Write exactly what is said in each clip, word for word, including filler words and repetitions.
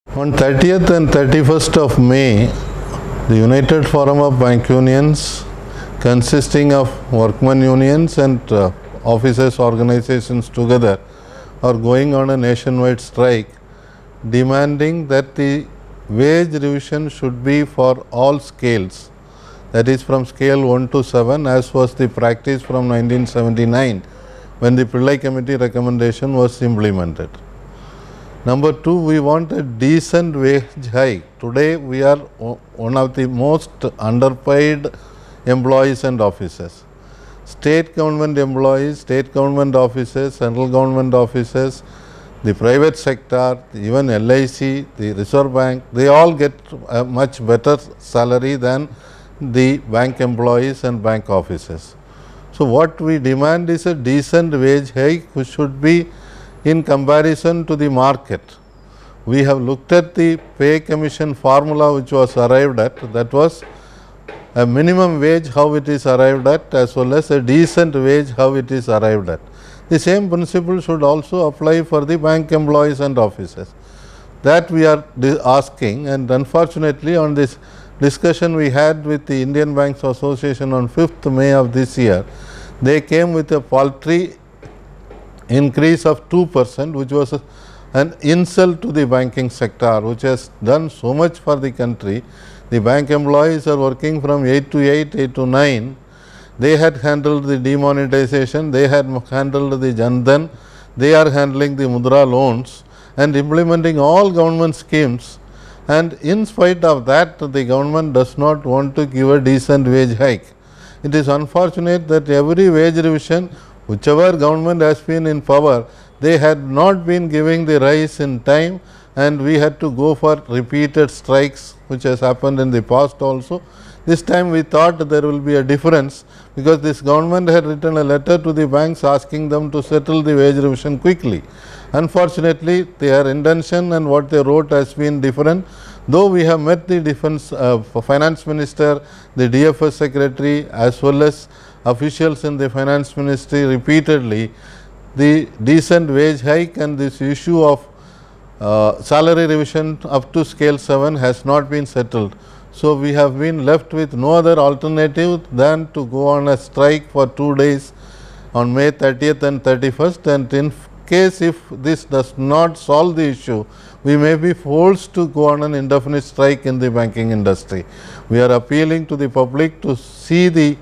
On thirtieth and thirty-first of May, the United Forum of Bank Unions, consisting of workmen unions and uh, officers organizations together, are going on a nationwide strike, demanding that the wage revision should be for all scales, that is from scale one to seven, as was the practice from nineteen seventy-nine when the Pillai Committee recommendation was implemented. Number two, we want a decent wage hike. Today we are one of the most underpaid employees and officers. State government employees, state government officers, central government officers, the private sector, even L I C, the Reserve Bank, they all get a much better salary than the bank employees and bank officers. So what we demand is a decent wage hike which should be in comparison to the market. We have looked at the pay commission formula which was arrived at, that was a minimum wage how it is arrived at, as well as a decent wage how it is arrived at. The same principle should also apply for the bank employees and officers. That we are asking, and unfortunately on this discussion we had with the Indian Banks Association on fifth May of this year, they came with a paltry increase of two percent, which was a, an insult to the banking sector, which has done so much for the country. The bank employees are working from eight to eight, eight to nine. They had handled the demonetization, they had handled the Jan Dhan, they are handling the Mudra loans and implementing all government schemes, and in spite of that the government does not want to give a decent wage hike. It is unfortunate that every wage revision, whichever government has been in power, they had not been giving the rise in time, and we had to go for repeated strikes, which has happened in the past also. This time we thought there will be a difference, because this government had written a letter to the banks asking them to settle the wage revision quickly. Unfortunately, their intention and what they wrote has been different. Though we have met the defense uh, finance minister, the D F S secretary, as well as officials in the finance ministry repeatedly, the decent wage hike and this issue of uh, salary revision up to scale seven has not been settled. So we have been left with no other alternative than to go on a strike for two days on May thirtieth and thirty-first, and in case if this does not solve the issue, we may be forced to go on an indefinite strike in the banking industry. We are appealing to the public to see the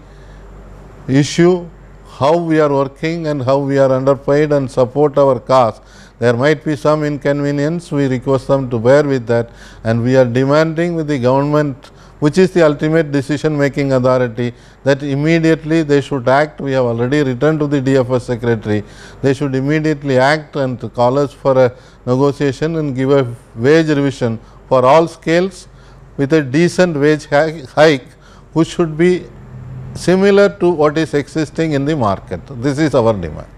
issue, how we are working and how we are underpaid, and support our cause. There might be some inconvenience, we request them to bear with that, and we are demanding with the government, which is the ultimate decision making authority, that immediately they should act. We have already written to the D F S secretary, they should immediately act and call us for a negotiation and give a wage revision for all scales with a decent wage hike which should be similar to what is existing in the market. This is our demand.